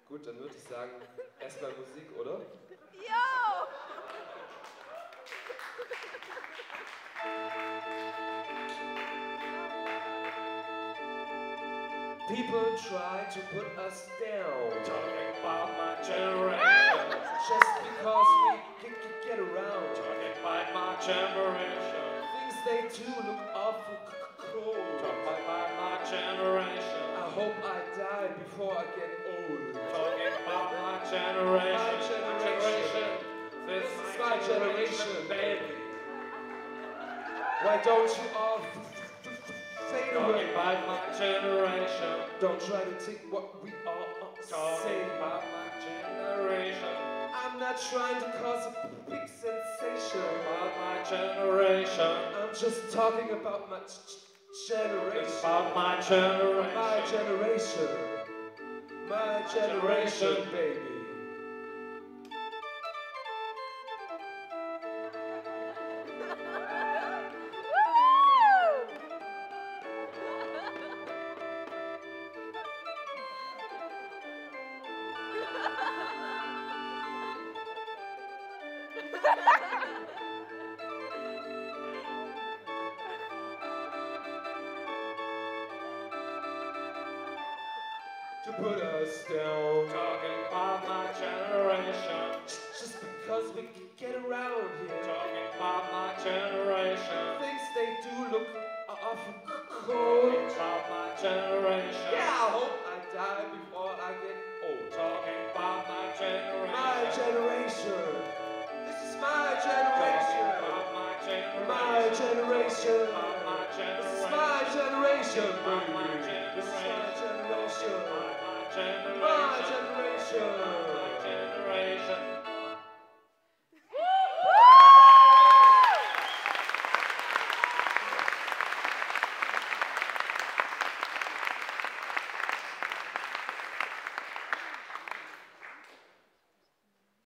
Gut, dann würde ich sagen, erstmal Musik, oder? Yo! People try to put us down, Talking about my generation. just because we get around. Talking about my generation. Things they do look awful cold. Talking about my generation. I hope I die before I get old. Talking about my generation. My generation. This is my generation, baby. Why don't you all fade Talking away? about my generation. Don't try to take what we all Talking say. about my generation. I'm not trying to cause a big sensation. About my generation. I'm just talking about my generation. About my generation. My generation. My generation, baby. To put us down, Talking about my generation. just because we can get around here. Talking about my generation. Things they do look awful Talking cold. about my generation. Yeah, I hope I die before I get old. Talking about my generation. My generation. This is my Talking generation. about my generation. My generation. About my This is generation. my generation, About my baby.